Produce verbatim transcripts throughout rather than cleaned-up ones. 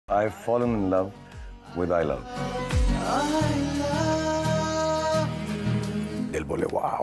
I've fallen in love with I love. दिल बोले वाव.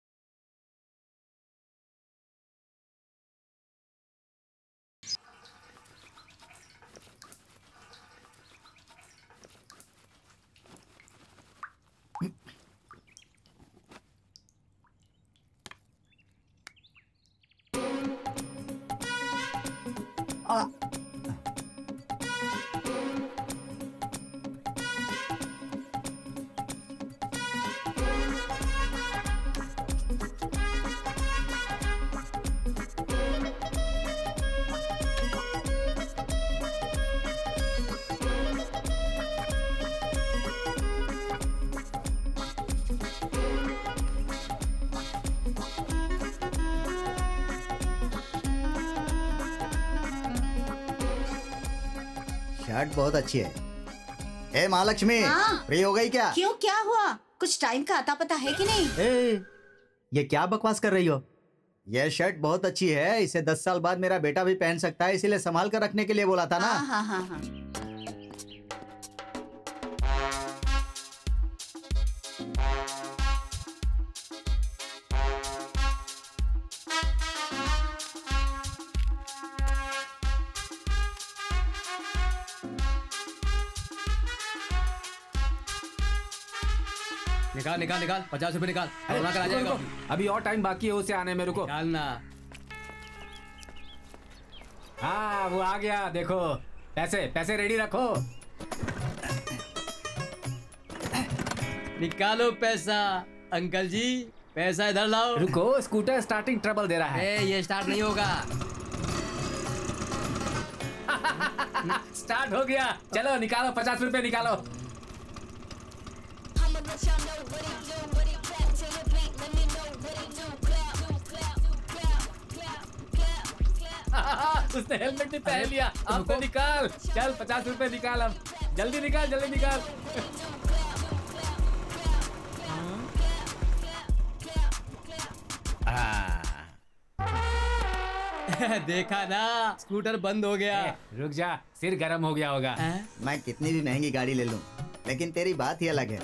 Shirt बहुत अच्छी है। ए महालक्ष्मी, हाँ? फ्री हो गई क्या? क्यों, क्या हुआ? कुछ टाइम का आता पता है कि नहीं? ए, ये क्या बकवास कर रही हो? ये शर्ट बहुत अच्छी है, इसे दस साल बाद मेरा बेटा भी पहन सकता है, इसीलिए संभाल कर रखने के लिए बोला था ना। हाँ हाँ हाँ हाँ। निकाल निकाल निकाल पचास रुपए निकाल। अरे कर आ जाएगा। अभी और टाइम बाकी है उसे आने में, रुको। निकालना। हाँ वो आ गया, देखो पैसे पैसे रेडी रखो। निकालो पैसा। अंकल जी पैसा इधर लाओ। रुको, स्कूटर स्टार्टिंग ट्रबल दे रहा है। ए, ये स्टार्ट नहीं होगा। स्टार्ट हो गया, चलो निकालो पचास रुपए निकालो। उसने हेलमेट भी पहन लिया। अब तो निकाल, चल पचास रुपए निकाल, अब जल्दी निकाल जल्दी निकाल। देखा ना, स्कूटर बंद हो गया। ए, रुक जा, सिर गर्म हो गया होगा। मैं कितनी भी महंगी गाड़ी ले लूं, लेकिन तेरी बात ही अलग है।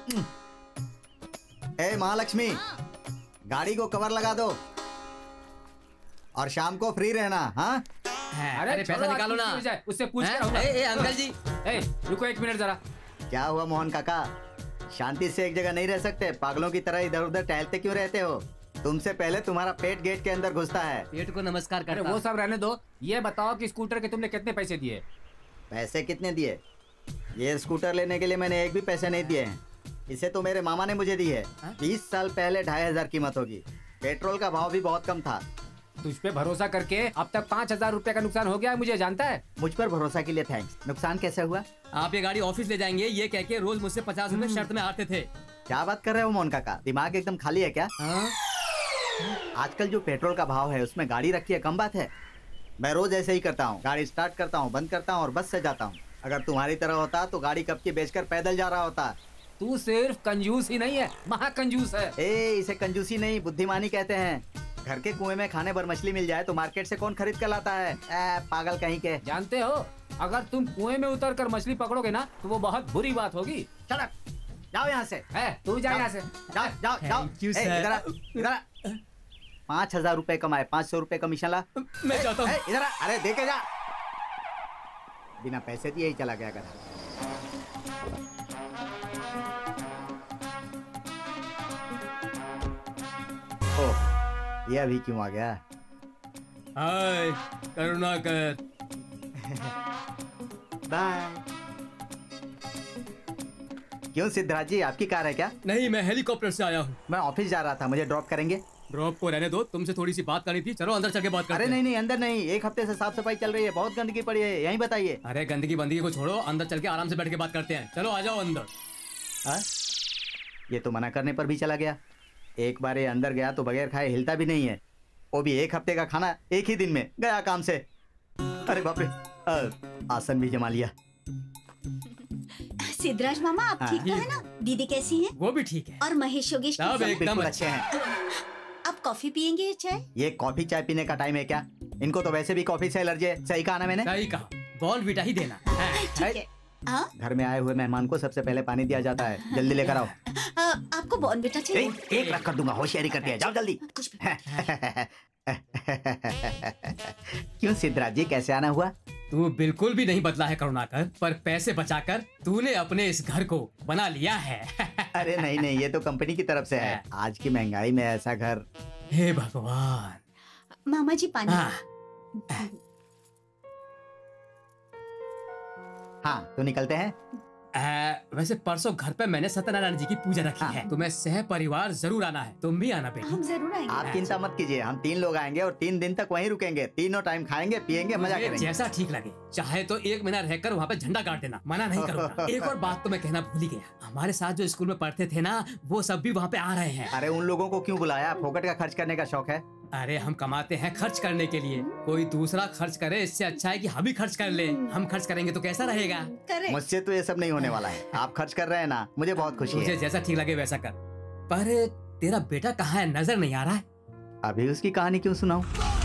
ए महालक्ष्मी, गाड़ी को कवर लगा दो और शाम को फ्री रहना। हाँ अरे, अरे पैसा निकालो ना, उससे पूछ हैं? कर। ए, ए, अंकल जी, ए, रुको एक मिनट जरा। क्या हुआ मोहन काका, शांति से एक जगह नहीं रह सकते? पागलों की तरह इधर उधर टहलते क्यों रहते हो? तुमसे पहले तुम्हारा पेट गेट के अंदर घुसता है। पेट को नमस्कार करता। अरे वो सब रहने दो, ये बताओ कि स्कूटर के तुमने कितने पैसे दिए? पैसे कितने दिए? ये स्कूटर लेने के लिए मैंने एक भी पैसे नहीं दिए हैं। इसे तो मेरे मामा ने मुझे दी है। बीस साल पहले ढाई हजार कीमत होगी। पेट्रोल का भाव भी बहुत कम था। तुझ पे भरोसा करके अब तक पाँच हजार रुपए का नुकसान हो गया है, मुझे जानता है। मुझ पर भरोसा के लिए थैंक्स। नुकसान कैसे हुआ? आप ये गाड़ी ऑफिस ले जाएंगे ये कह के रोज मुझसे पचास रुपए शर्त में आते थे। क्या बात कर रहे हो मोहन काका, दिमाग एकदम खाली है क्या? हाँ? आजकल जो पेट्रोल का भाव है उसमें गाड़ी रखी है, कम बात है। मैं रोज ऐसे ही करता हूँ, गाड़ी स्टार्ट करता हूँ, बंद करता हूँ और बस से जाता हूँ। अगर तुम्हारी तरह होता तो गाड़ी कब की बेचकर पैदल जा रहा होता। तू सिर्फ कंजूस ही नहीं है, महा कंजूस है। ए, इसे कंजूसी नहीं बुद्धिमानी कहते हैं। घर के कुएं में खाने भर मछली मिल जाए तो मार्केट से कौन खरीद कर लाता है? ए, पागल कहीं के। जानते हो, अगर तुम कुएं में उतर कर मछली पकड़ोगे ना तो वो बहुत बुरी बात होगी। चलो जाओ यहाँ से। है, तू जा यहाँ से। जाओ जाओ जाओ। Thank you, A, sir. इधर आ, इधर आ। पाँच हजार रुपए कमाए, पाँच सौ रुपए कमीशन ला। मैं चाहता हूँ। ए, इधर आ, अरे देखे जा। बिना पैसे दिए ही चला गया घर। ओह, ये अभी क्यों आ गया? हाय करुणाकर। बाय। क्यों सिद्धराज जी, आपकी कार है क्या? नहीं, मैं हेलीकॉप्टर से आया हूँ। मैं ऑफिस जा रहा था, मुझे ड्रॉप करेंगे? ड्रॉप को रहने दो, तुमसे थोड़ी सी बात करनी थी। चलो अंदर चल के बात करते अरे हैं। नहीं नहीं, अंदर नहीं। एक हफ्ते से साफ सफाई चल रही है, बहुत गंदगी पड़ी है, यहीं बताइए। अरे गंदगी बंदगी को छोड़ो, अंदर चल के आराम से बैठ के बात करते हैं। चलो आ जाओ अंदर। हाँ? ये तो मना करने पर भी चला गया। एक बार ये अंदर गया तो बगैर खाए हिलता भी नहीं है, वो भी एक हफ्ते का खाना एक ही दिन में। गया काम से। अरे बाप रे, आ, आसन भी जमा लिया। सिद्धराज मामा, आप ठीक तो है ना? दीदी कैसी हैं? वो भी ठीक है। और महेश योगेश सब कैसे हैं? एकदम बिल्कुल अच्छे हैं। आप कॉफी पियेंगे या चाय? ये कॉफी चाय पीने का टाइम है क्या? इनको तो वैसे भी कॉफी से एलर्जी है। सही कहा ना मैंने? सही कहा, बॉर्नवीटा ही देना। हाँ। ठीक है। हाँ? घर में आए हुए मेहमान को सबसे पहले पानी दिया जाता है। जल्दी लेकर आओ। आ, आपको बॉर्नविटा चाहिए? एक, एक लाख कर दूंगा, होशियारी करती है, जाओ जल्दी। कुछ क्यों सिद्धराज जी, कैसे आना हुआ? तू बिल्कुल भी नहीं बदला है करुणाकर, पर पैसे बचाकर तूने अपने इस घर को बना लिया है। अरे नहीं नहीं, ये तो कंपनी की तरफ से है। आज की महंगाई में ऐसा घर। हे भगवान। मामा जी पानी। हाँ। हाँ, तो निकलते हैं। आ, वैसे परसों घर पे मैंने सत्यनारायण जी की पूजा रखी हाँ। है, तुम्हें सह परिवार जरूर आना है। तुम भी आना बेटी। हम जरूर आएंगे। आप चिंता मत कीजिए, हम तीन लोग आएंगे और तीन दिन तक वहीं रुकेंगे। तीनों टाइम खाएंगे पिएंगे मजा मुझे करेंगे। जैसा ठीक लगे, चाहे तो एक महीना रहकर वहाँ पे झंडा गाड़ देना, मना नहीं करूँगा। एक और बात तो मैं कहना भूल ही गया, हमारे साथ जो स्कूल में पढ़ते थे ना, वो सब भी वहाँ पे आ रहे हैं। अरे उन लोगों को क्यों बुलाया? फोकट का खर्च करने का शौक है। अरे हम कमाते हैं खर्च करने के लिए, कोई दूसरा खर्च करे इससे अच्छा है कि हम ही खर्च कर ले। हम खर्च करेंगे तो कैसा रहेगा? करें। मुझसे तो ये सब नहीं होने वाला है। आप खर्च कर रहे हैं ना, मुझे बहुत खुशी मुझे है। जैसा ठीक लगे वैसा कर। पर तेरा बेटा कहाँ है, नजर नहीं आ रहा है। अभी उसकी कहानी क्यों सुनाऊं?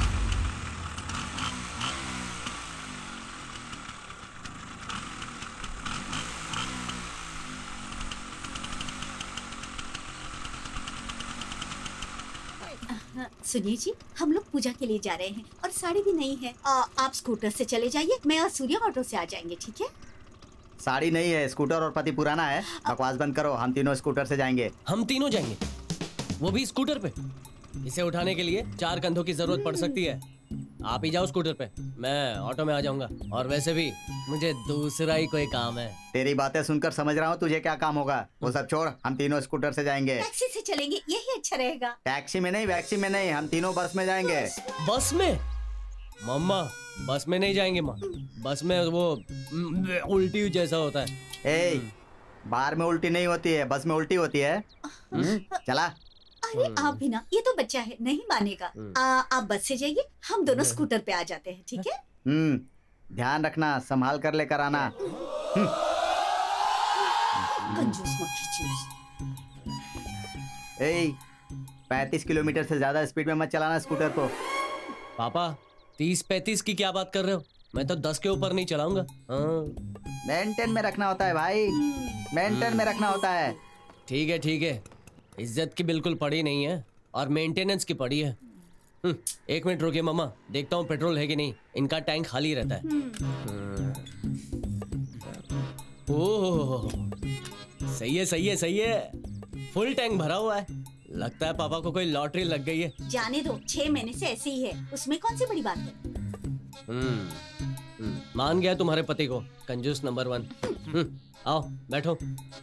सुनिए जी, हम लोग पूजा के लिए जा रहे हैं और साड़ी भी नहीं है। आ, आप स्कूटर से चले जाइए, मैं और सूर्य ऑटो से आ जाएंगे, ठीक है? साड़ी नहीं है, स्कूटर और पति पुराना है। बकवास बंद करो, हम तीनों स्कूटर से जाएंगे। हम तीनों जाएंगे, वो भी स्कूटर पे। इसे उठाने के लिए चार कंधों की जरूरत पड़ सकती है। आप ही जाओ स्कूटर पे, मैं ऑटो में आ जाऊंगा। और वैसे भी मुझे दूसरा ही कोई काम है। तेरी बातें सुनकर समझ रहा हूँ तुझे क्या काम होगा। वो सब छोड़, हम तीनों स्कूटर से जाएंगे। टैक्सी से चलेंगे, यही अच्छा रहेगा। टैक्सी में नहीं, वैक्सी में नहीं, हम तीनों बस में जाएंगे। बस में? मम्मा, बस में नहीं जाएंगे माँ। बस में वो उल्टी जैसा होता है। ए, बार में उल्टी नहीं होती है, बस में उल्टी होती है। हम्म, चला। अरे आप भी ना, ये तो बच्चा है, नहीं मानेगा। आ, आप बस से जाइए, हम दोनों स्कूटर पे आ जाते हैं, ठीक है? हम्म, ध्यान रखना, संभाल कर लेकर आना। कंजूस मक्खी चूस। ए, पैंतीस किलोमीटर से ज्यादा स्पीड में मत चलाना स्कूटर को। पापा, तीस पैंतीस की क्या बात कर रहे हो? मैं तो दस के ऊपर नहीं चलाऊंगा। हाँ। मेंटेन में रखना होता है भाई, मेंटेन में रखना होता है। ठीक है ठीक है, इज्जत की बिल्कुल पड़ी नहीं है और मेंटेनेंस की पड़ी है। हम्म, एक मिनट रुकिए मम्मा, देखता हूँ पेट्रोल है कि नहीं। इनका टैंक खाली रहता है। ओह, सही है सही है सही है, फुल टैंक भरा हुआ है। लगता है पापा को कोई लॉटरी लग गई है। जाने दो, छह महीने से ऐसे ही है, उसमें कौन सी बड़ी बात है? हम्म, हम्म, मान गया तुम्हारे पति को, कंजूस नंबर वन। हम्म, आओ बैठो।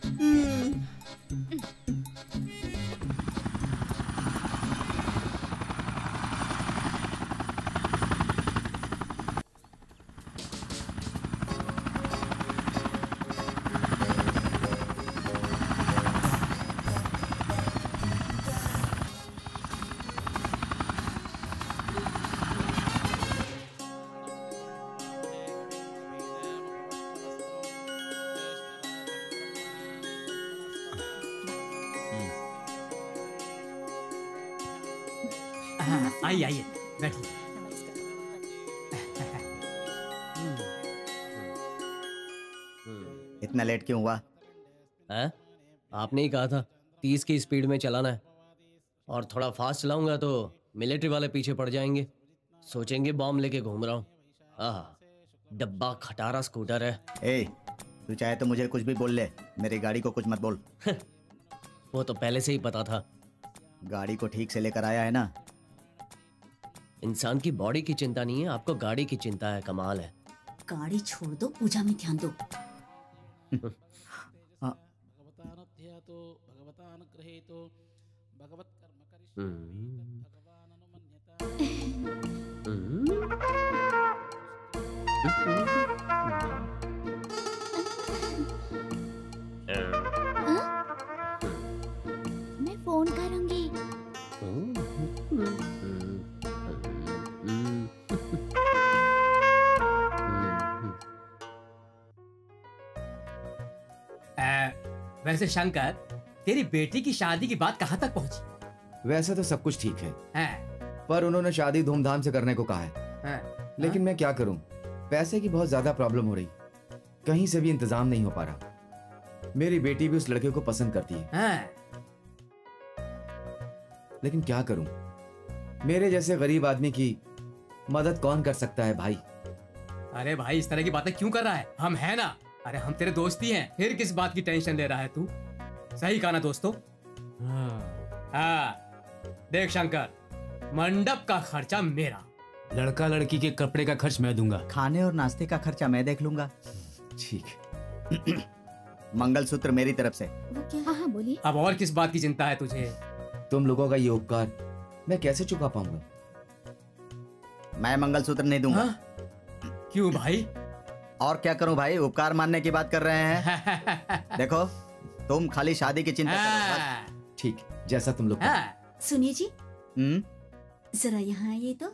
हाँ, आइए आइए बैठिए। इतना लेट क्यों हुआ? हैं? आपने ही कहा था तीस की स्पीड में चलाना है, और थोड़ा फास्ट चलाऊंगा तो मिलिट्री वाले पीछे पड़ जाएंगे, सोचेंगे बॉम्ब लेके घूम रहा हूँ। आह, डब्बा खटारा स्कूटर है। ए, तू चाहे तो मुझे कुछ भी बोल ले, मेरी गाड़ी को कुछ मत बोल। वो तो पहले से ही पता था। गाड़ी को ठीक से लेकर आया है ना? इंसान की बॉडी की चिंता नहीं है, आपको गाड़ी की चिंता है। कमाल है। गाड़ी छोड़ दो, पूजा में ध्यान दो। मैं फोन करूंगी। आ, वैसे शंकर, तेरी बेटी की शादी की बात कहाँ तक पहुँची? वैसे तो सब कुछ ठीक है, हाँ, पर उन्होंने शादी धूमधाम से करने को कहा है। हाँ, लेकिन मैं क्या करूं, पैसे की बहुत ज्यादा प्रॉब्लम हो रही, कहीं से भी इंतजाम नहीं हो पा रहा। मेरी बेटी भी उस लड़के को पसंद करती है, हाँ। लेकिन क्या करूं? मेरे जैसे गरीब आदमी की मदद कौन कर सकता है भाई? अरे भाई इस तरह की बातें क्यों कर रहा है? हम हैं ना। अरे हम तेरे दोस्त ही हैं, फिर किस बात की टेंशन ले रहा है तू? सही कहा ना दोस्तों? हाँ देख शंकर, मंडप का खर्चा मेरा, लड़का लड़की के कपड़े का खर्च मैं दूंगा, खाने और नाश्ते का खर्चा मैं देख लूंगा। ठीक। मंगलसूत्र मेरी तरफ से। वो क्या? हाँ हाँ बोलिए। अब और किस बात की चिंता है तुझे? तुम लोगों का ये उपकार मैं कैसे चुका पाऊंगा? मैं मंगलसूत्र नहीं दूंगा। हाँ? क्यों भाई? और क्या करूं भाई, उपकार मानने की बात कर रहे हैं। देखो तुम खाली शादी की चिंता करो बस। ठीक, जैसा तुम लोग। हाँ। सुनिए जी, हम्म, जरा यहाँ आइए तो।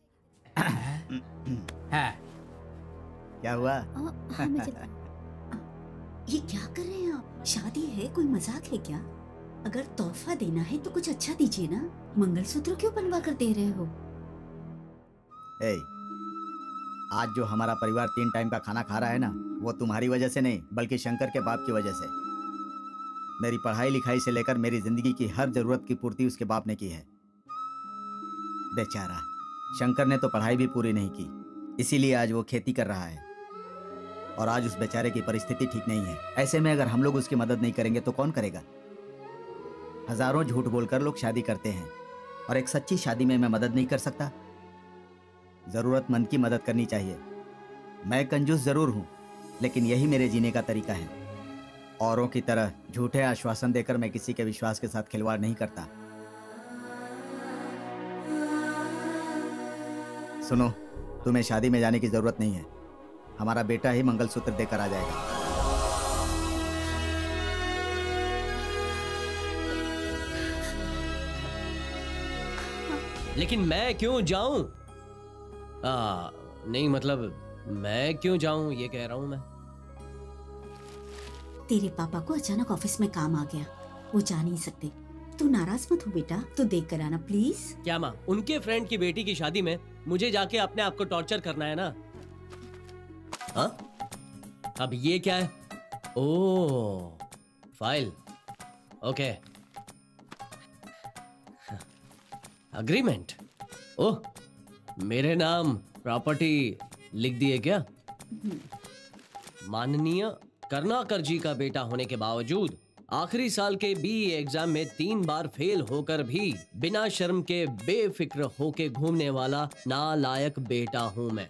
हाँ। क्या हुआ? आ, हाँ, मैं चल- ये क्या कर रहे हैं आप? शादी है, कोई मजाक है क्या? अगर तोहफा देना है तो कुछ अच्छा दीजिए ना। मंगलसूत्र क्यों बनवा कर दे रहे हो? ए, आज जो हमारा परिवार तीन टाइम का खाना खा रहा है ना, वो तुम्हारी वजह से नहीं बल्कि शंकर के बाप की वजह से। मेरी पढ़ाई लिखाई से लेकर मेरी जिंदगी की हर जरूरत की पूर्ति उसके बाप ने की है। बेचारा शंकर ने तो पढ़ाई भी पूरी नहीं की, इसीलिए आज वो खेती कर रहा है और आज उस बेचारे की परिस्थिति ठीक नहीं है। ऐसे में अगर हम लोग उसकी मदद नहीं करेंगे तो कौन करेगा? हजारों झूठ बोलकर लोग शादी करते हैं और एक सच्ची शादी में मैं मदद नहीं कर सकता। जरूरतमंद की मदद करनी चाहिए। मैं कंजूस जरूर हूं, लेकिन यही मेरे जीने का तरीका है। औरों की तरह झूठे आश्वासन देकर मैं किसी के विश्वास के साथ खिलवाड़ नहीं करता। सुनो, तुम्हें शादी में जाने की जरूरत नहीं है। हमारा बेटा ही मंगलसूत्र देकर आ जाएगा। लेकिन मैं क्यों जाऊं? आ, नहीं मतलब मैं क्यों जाऊं ये कह रहा हूं मैं। तेरे पापा को अचानक ऑफिस में काम आ गया, वो जा नहीं सकते। तू नाराज मत हो बेटा, तू देख कर आना प्लीज। क्या माँ, उनके फ्रेंड की बेटी की शादी में मुझे जाके अपने आप को टॉर्चर करना है ना? हाँ? अब ये क्या है? Oh, file. Okay, agreement. Oh, मेरे नाम प्रॉपर्टी लिख दिए क्या? माननीय करनाकर जी का बेटा होने के बावजूद आखिरी साल के बीई एग्जाम में तीन बार फेल होकर भी बिना शर्म के बेफिक्र होके घूमने वाला नालायक बेटा हूं मैं।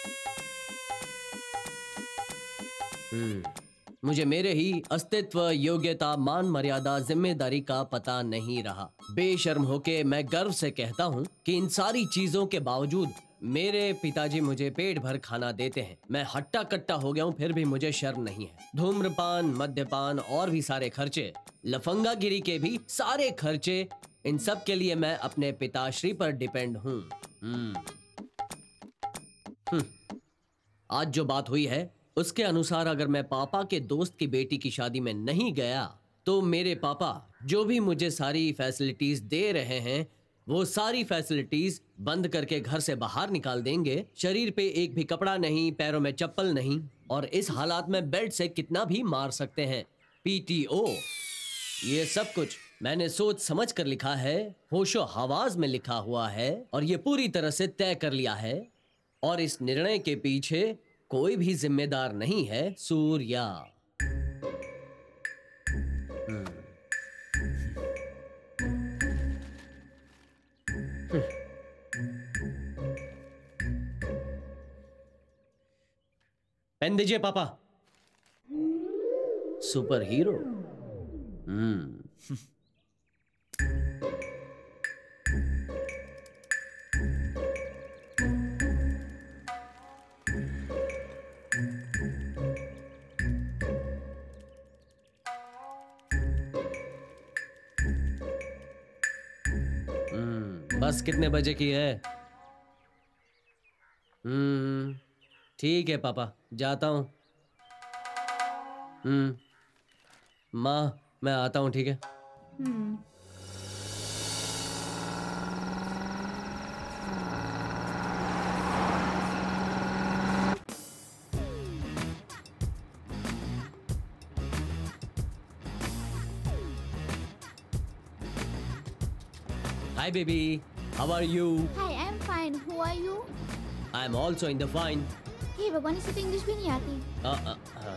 हम्म, मुझे मेरे ही अस्तित्व, योग्यता, मान मर्यादा, जिम्मेदारी का पता नहीं रहा। बेशर्म होके मैं गर्व से कहता हूं कि इन सारी चीजों के बावजूद मेरे पिताजी मुझे पेट भर खाना देते हैं। मैं हट्टा कट्टा हो गया हूँ, फिर भी मुझे शर्म नहीं है। धूम्रपान, मद्यपान और भी सारे खर्चे, लफंगागिरी के भी सारे खर्चे, इन सब के लिए मैं अपने पिताश्री पर डिपेंड हूँ। हम्म। हम्म। आज जो बात हुई है उसके अनुसार अगर मैं पापा के दोस्त की बेटी की शादी में नहीं गया तो मेरे पापा जो भी मुझे सारी फैसिलिटीज दे रहे हैं वो सारी फैसिलिटीज बंद करके घर से बाहर निकाल देंगे। शरीर पे एक भी कपड़ा नहीं, पैरों में चप्पल नहीं, और इस हालात में बेल्ट से कितना भी मार सकते हैं। पीटीओ, ये सब कुछ मैंने सोच समझ कर लिखा है, होशो हवास में लिखा हुआ है और ये पूरी तरह से तय कर लिया है। और इस निर्णय के पीछे कोई भी जिम्मेदार नहीं है, सूर्या। पेन दीजिए पापा। Super hero. हम्म। हम्म, बस कितने बजे की है? हम्म, ठीक है पापा, जाता हूँ। हम्म, माँ मैं आता हूँ, ठीक है? हम्म। Hi baby, how are you? Hi, I'm fine. Who are you? I'm also in the fine. हे भगवान, इसे तो इंग्लिश भी नहीं आती। आ, आ,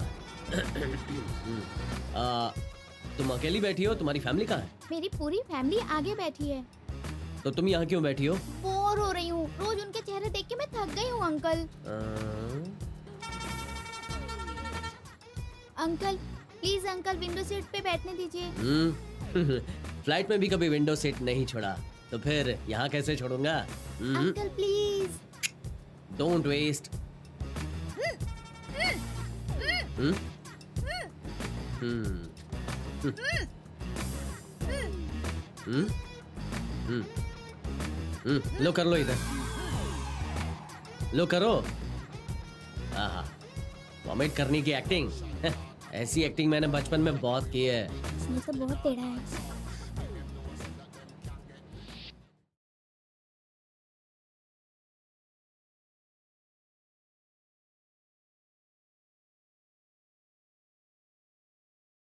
आ, आ, तुम अकेली बैठी हो? तुम्हारी फैमिली कहाँ है? मेरी पूरी फैमिली आगे बैठी है। तो तुम यहाँ क्यों बैठी हो? बोर हो रही हूँ। रोज उनके चेहरे देख के मैं थक गई हूँ uncle. Uncle please uncle, window seat पे बैठने दीजिए। फ्लाइट में भी कभी विंडो सीट नहीं छोड़ा, तो फिर यहाँ कैसे छोड़ूंगा? Uncle please. Don't waste. हम्म हम्म हम्म हम्म लो कर लो इधर, लो करो। आहा, वॉमिट करने की एक्टिंग। ऐसी एक्टिंग मैंने बचपन में बहुत की है। इसमें तो बहुत टेढ़ा है।